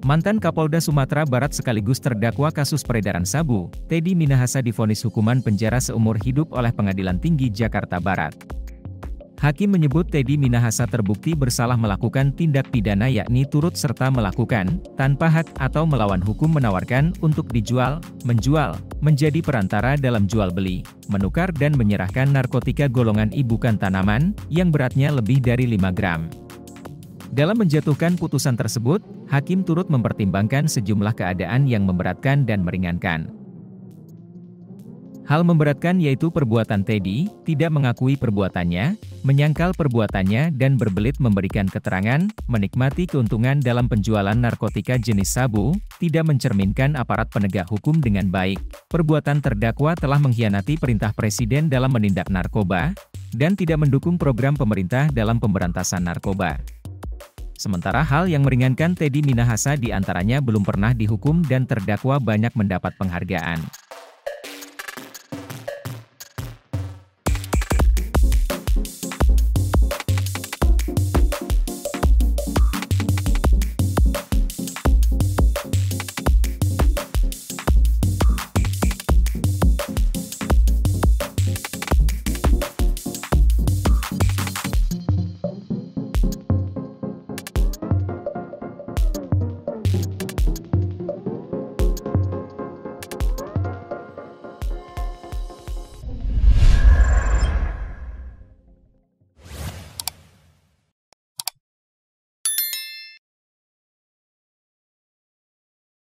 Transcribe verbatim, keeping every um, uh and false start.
Mantan Kapolda Sumatera Barat sekaligus terdakwa kasus peredaran sabu, Teddy Minahasa divonis hukuman penjara seumur hidup oleh Pengadilan Tinggi Jakarta Barat. Hakim menyebut Teddy Minahasa terbukti bersalah melakukan tindak pidana yakni turut serta melakukan, tanpa hak atau melawan hukum menawarkan untuk dijual, menjual, menjadi perantara dalam jual-beli, menukar dan menyerahkan narkotika golongan I bukan tanaman, yang beratnya lebih dari lima gram. Dalam menjatuhkan putusan tersebut, hakim turut mempertimbangkan sejumlah keadaan yang memberatkan dan meringankan. Hal memberatkan yaitu perbuatan Teddy, tidak mengakui perbuatannya, menyangkal perbuatannya dan berbelit memberikan keterangan, menikmati keuntungan dalam penjualan narkotika jenis sabu, tidak mencerminkan aparat penegak hukum dengan baik. Perbuatan terdakwa telah mengkhianati perintah Presiden dalam menindak narkoba, dan tidak mendukung program pemerintah dalam pemberantasan narkoba. Sementara hal yang meringankan Teddy Minahasa diantaranya belum pernah dihukum dan terdakwa banyak mendapat penghargaan.